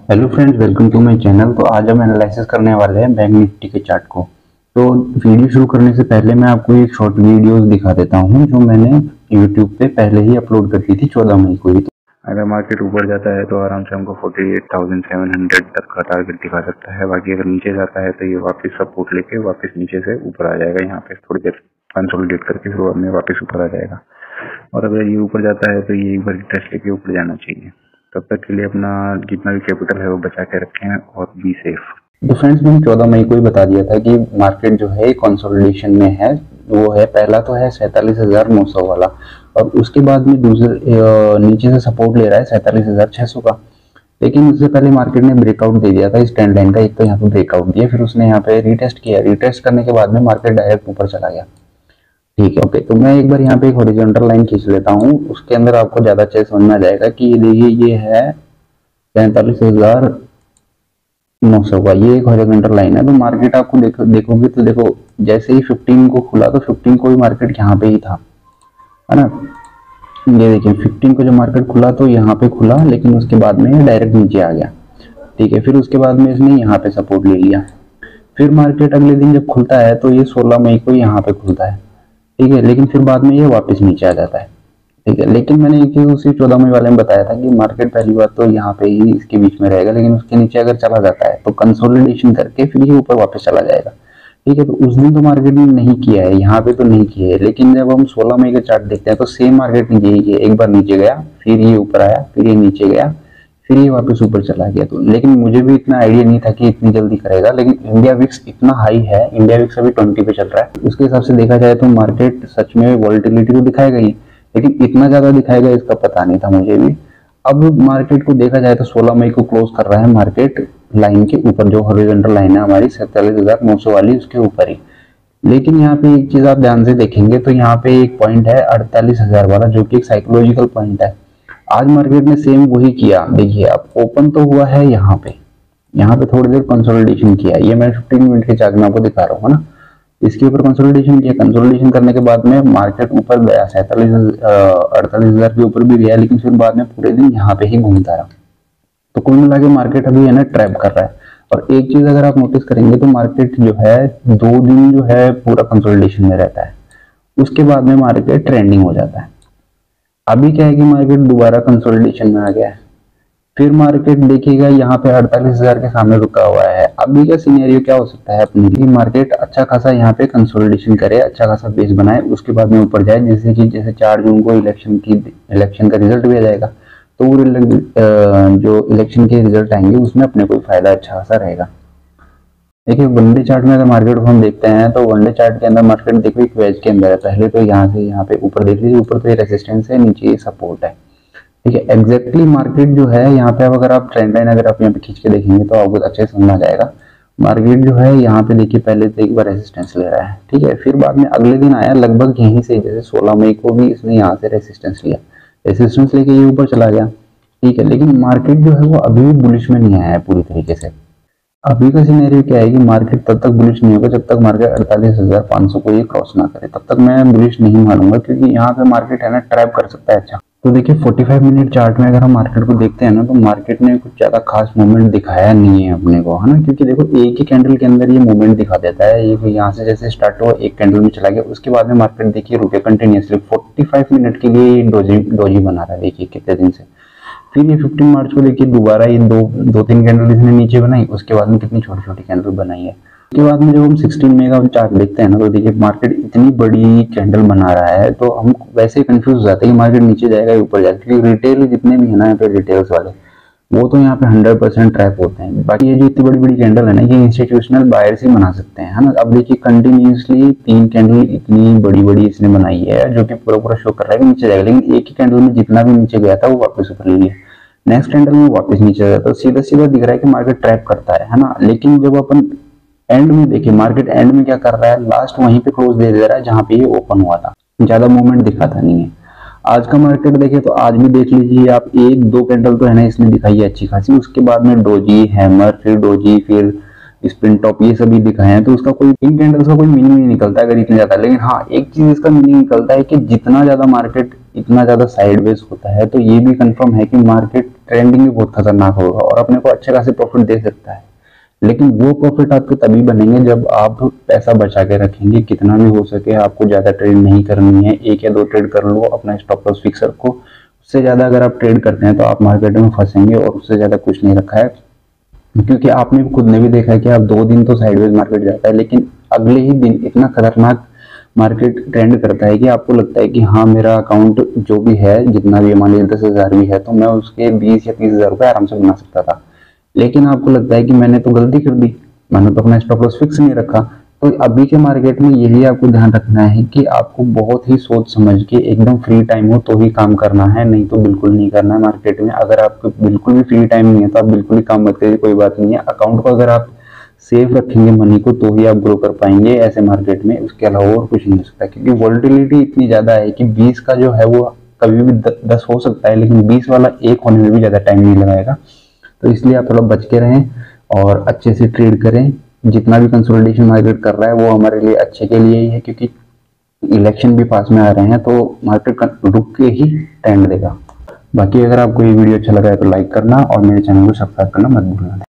Hello friends, welcome to my channel. तो आज हम एनालिसिस करने वाले हैं बैंक निफ्टी के चार्ट को। तो वीडियो शुरू करने से पहले मैं आपको एक शॉर्ट वीडियोस दिखा देता हूं जो मैंने यूट्यूब पे पहले ही अपलोड कर दी थी 14 मई को ही। तो अगर मार्केट ऊपर जाता है तो आराम से हमको 48,700 तक का टारगेट दिखा सकता है। बाकी अगर नीचे जाता है तो ये वापस सपोर्ट लेके वापस नीचे से ऊपर आ जाएगा। यहाँ पे थोड़ी देर कंसोलिडेट करके फिर बाद में वापस ऊपर आ जाएगा। और अगर ये ऊपर जाता है तो ये एक बार टेस्ट लेके ऊपर जाना चाहिए। तब तक के लिए अपना जितना भी कैपिटल है वो बचा के रखें और बी सेफ। तो फ्रेंड्स, मैंने 14 मई को ही बता दिया था कि मार्केट जो है कंसोलिडेशन में है। वो है, पहला तो है 47,900 वाला, और उसके बाद में दूसरे नीचे से सपोर्ट ले रहा है 47,600 का। लेकिन उससे पहले मार्केट ने ब्रेकआउट दे दिया था इस ट्रेंड लाइन का। एक तो यहाँ पे ब्रेकआउट दिया, फिर उसने यहाँ पे रीटेस्ट किया। रीटेस्ट करने के बाद में मार्केट डायरेक्ट ऊपर चला गया। ठीक है, ओके। तो मैं एक बार यहाँ पे एक हॉरिजॉन्टल लाइन खींच लेता हूँ, उसके अंदर आपको ज्यादा अच्छे समझ में आ जाएगा कि ये देखिए, ये है 43,900 का, ये एक हॉरिजॉन्टल लाइन है। तो मार्केट आपको देखोगे तो देखो, जैसे ही 15 को खुला तो 15 को भी मार्केट यहाँ पे ही था, है ना। ये देखिए 15 को जो मार्केट खुला तो यहाँ पे खुला, लेकिन उसके बाद में डायरेक्ट नीचे आ गया। ठीक है, फिर उसके बाद में इसने यहाँ पे सपोर्ट ले लिया। फिर मार्केट अगले दिन जब खुलता है तो ये 16 मई को यहाँ पे खुलता है। ठीक है, लेकिन फिर बाद में ये वापस नीचे आ जाता है। ठीक है, लेकिन मैंने एक चीज उसी 14 मई वाले में बताया था कि मार्केट पहली बात तो यहाँ पे ही इसके बीच में रहेगा, लेकिन उसके नीचे अगर चला जाता है तो कंसोलिडेशन करके फिर ये ऊपर वापस चला जाएगा। ठीक है, तो उस दिन तो मार्केट ने नहीं किया है, यहाँ पे तो नहीं किया है। लेकिन जब हम 16 मई का चार्ट देखते हैं तो सेम मार्केट ने यही किया। एक बार नीचे गया, फिर ये ऊपर आया, फिर ये नीचे गया, फिर ये वापस ऊपर चला गया। तो लेकिन मुझे भी इतना आइडिया नहीं था कि इतनी जल्दी करेगा। लेकिन इंडिया विक्स इतना हाई है, इंडिया विक्स अभी 20 पे चल रहा है। उसके हिसाब से देखा जाए तो मार्केट सच में वॉलेटिलिटी तो दिखाएगा ही, लेकिन इतना ज्यादा दिखाएगा इसका पता नहीं था मुझे भी। अब मार्केट को देखा जाए तो 16 मई को क्लोज कर रहा है मार्केट लाइन के ऊपर, जो हॉरिजॉन्टल लाइन है हमारी 47,900 वाली, उसके ऊपर ही। लेकिन यहाँ पे एक चीज आप ध्यान से देखेंगे तो यहाँ पे एक पॉइंट है 48,000 वाला, जो कि एक साइकोलॉजिकल पॉइंट है। आज मार्केट ने सेम वही किया। देखिए, अब ओपन तो हुआ है यहाँ पे थोड़ी देर कंसोलिडेशन किया। ये मैं 15 मिनट के चार्ट में आपको दिखा रहा हूँ ना। इसके ऊपर कंसोलिडेशन किया। कंसोलिडेशन करने के बाद में मार्केट ऊपर गया, 48,000 के ऊपर भी गया, लेकिन फिर बाद में पूरे दिन यहाँ पे ही घूमता रहा। तो कुल मिला के मार्केट अभी है ना ट्रैप कर रहा है। और एक चीज अगर आप नोटिस करेंगे तो मार्केट जो है 2 दिन जो है पूरा कंसोलिडेशन में रहता है, उसके बाद में मार्केट ट्रेंडिंग हो जाता है। अभी क्या है कि मार्केट दोबारा कंसोलिडेशन में आ गया है। फिर मार्केट देखिएगा यहाँ पे 48,000 के सामने रुका हुआ है। अभी का सिनेरियो क्या हो सकता है अपने लिए, मार्केट अच्छा खासा यहाँ पे कंसोलिडेशन करे, अच्छा खासा बेस बनाए, उसके बाद में ऊपर जाए। जैसे 4 जून को इलेक्शन का रिजल्ट भी आ जाएगा, तो वो जो इलेक्शन के रिजल्ट आएंगे उसमें अपने को फायदा अच्छा खासा रहेगा। देखिए, वनडे चार्ट में अगर मार्केट को हम देखते हैं तो वनडे चार्ट के अंदर मार्केट देखो एक वेज के अंदर है। पहले तो यहाँ से यहाँ पे ऊपर देख लीजिए, ऊपर तो ये रेजिस्टेंस है, नीचे ये सपोर्ट है। ठीक है, एग्जैक्टली मार्केट जो है यहाँ पे, अब अगर आप ट्रेंड लाइन अगर आप यहाँ पे खींच के देखेंगे तो आपको अच्छे से समझ आ जाएगा। मार्केट जो है यहाँ पे देखिए पहले तो एक बार रेजिस्टेंस ले रहा है। ठीक है, फिर बाद में अगले दिन आया लगभग यहीं से, जैसे 16 मई को भी इसने यहाँ से रेजिस्टेंस लिया, रेजिस्टेंस लेके ये ऊपर चला गया। ठीक है, लेकिन मार्केट जो है वो अभी भी बुलिश में नहीं आया है पूरी तरीके से। अभी का सिनेरियो क्या है कि मार्केट तब तक बुलिश नहीं होगा जब तक मार्केट 48,500 को ये क्रॉस ना करे, तब तक मैं बुलिश नहीं मानूंगा, क्योंकि यहाँ पे मार्केट है ना ट्रैप कर सकता है। अच्छा, तो देखिए 45 मिनट चार्ट में अगर हम मार्केट को देखते हैं ना, तो मार्केट ने कुछ ज्यादा खास मूवमेंट दिखाया नहीं है अपने को, है ना। क्योंकि देखो एक ही कैंडल के अंदर ये मूवमेंट दिखा देता है। ये यहाँ से जैसे स्टार्ट हुआ, एक कैंडल में चला गया, उसके बाद में मार्केट देखिए रुके कंटिन्यूअसली 45 मिनट के लिए ये डोजी बना रहा है। देखिए कितने दिन से। फिर ये 15 मार्च को देखिए दोबारा ये दो तीन कैंडल इसने नीचे बनाई, उसके बाद में कितनी छोटी छोटी कैंडल बनाई है। उसके बाद में जब हम 16 मई का चार्ट देखते हैं ना, तो देखिए मार्केट इतनी बड़ी कैंडल बना रहा है, तो हम वैसे ही कंफ्यूज हो जाते हैं कि मार्केट नीचे जाएगा या ऊपर जाएगा। क्योंकि रिटेल जितने भी है ना यहाँ पे, रिटेल्स वाले, वो तो यहाँ पे 100% ट्रैप होते हैं। बाकी ये जो इतनी बड़ी बड़ी कैंडल है ना, ये इंस्टीट्यूशनल बायर्स ही बना सकते हैं, है ना। अब देखिए कंटिन्यूसली 3 कैंडल इतनी बड़ी बड़ी इसने बनाई है, जो कि पूरा शो कर रहा है कि नीचे जाएगा। लेकिन एक ही कैंडल में जितना भी नीचे गया था वो वापस ऊपर ले लिया, नेक्स्ट कैंडल में वापस नीचे जाता है। तो सीधा सीधा दिख रहा है कि मार्केट ट्रैप करता है ना। लेकिन जब अपन एंड में देखिए, मार्केट एंड में क्या कर रहा है, लास्ट वहीं पे क्लोज दे रहा है जहां पे ये ओपन हुआ था, ज्यादा मूवमेंट दिखाता नहीं है। आज का मार्केट देखिए तो आज भी देख लीजिए आप, 1-2 कैंडल तो है ना इसने दिखाई है अच्छी खासी, उसके बाद में डोजी, हैमर, फिर डोजी, फिर स्पिन टॉप, ये सभी दिखाए हैं। तो उसका कोई इन कैंडल्स का कोई मीनिंग नहीं निकलता अगर इतने ज्यादा। लेकिन हाँ, एक चीज इसका मीनिंग निकलता है कि जितना ज्यादा मार्केट इतना ज्यादा साइडवेज होता है, तो ये भी कंफर्म है कि मार्केट ट्रेंडिंग भी बहुत खतरनाक होगा और अपने को अच्छे खासे प्रॉफिट दे सकता है। लेकिन वो प्रॉफिट आपके तभी बनेंगे जब आप पैसा बचा के रखेंगे, कितना भी हो सके आपको ज्यादा ट्रेड नहीं करनी है, 1 या 2 ट्रेड कर लो, अपना स्टॉप लॉस फिक्स रखो। उससे ज्यादा अगर आप ट्रेड करते हैं तो आप मार्केट में फंसेंगे, और उससे ज्यादा कुछ नहीं रखा है। क्योंकि आपने खुद ने भी देखा है कि आप 2 दिन तो साइडवेज मार्केट जाता है, लेकिन अगले ही दिन इतना खतरनाक मार्केट ट्रेंड करता है कि आपको लगता है कि हाँ मेरा अकाउंट जो भी है, जितना भी मान लीजिए 10,000 भी है, तो मैं उसके 20 या 30,000 रुपये आराम से बना सकता था। लेकिन आपको लगता है कि मैंने तो गलती कर दी, मैंने तो अपना स्टॉप लॉस फिक्स नहीं रखा। तो अभी के मार्केट में यही आपको ध्यान रखना है कि आपको बहुत ही सोच समझ के एकदम फ्री टाइम हो तो ही काम करना है, नहीं तो बिल्कुल नहीं करना है मार्केट में। अगर आपको बिल्कुल भी फ्री टाइम नहीं है तो आप बिल्कुल ही काम मत करिए, कोई बात नहीं है। अकाउंट को अगर आप सेफ रखेंगे मनी को तो ही आप ग्रो कर पाएंगे ऐसे मार्केट में, उसके अलावा और कुछ नहीं हो सकता। क्योंकि वॉलेटिलिटी इतनी ज्यादा है कि 20 का जो है वो कभी भी 10 हो सकता है, लेकिन 20 वाला 1 होने में भी ज्यादा टाइम नहीं लगाएगा। तो इसलिए आप थोड़ा बच के रहें और अच्छे से ट्रेड करें। जितना भी कंसोलिडेशन मार्केट कर रहा है वो हमारे लिए अच्छे के लिए ही है, क्योंकि इलेक्शन भी पास में आ रहे हैं, तो मार्केट रुक के ही ट्रेंड देगा। बाकी अगर आपको ये वीडियो अच्छा लगा है तो लाइक करना और मेरे चैनल को सब्सक्राइब करना मत भूलना।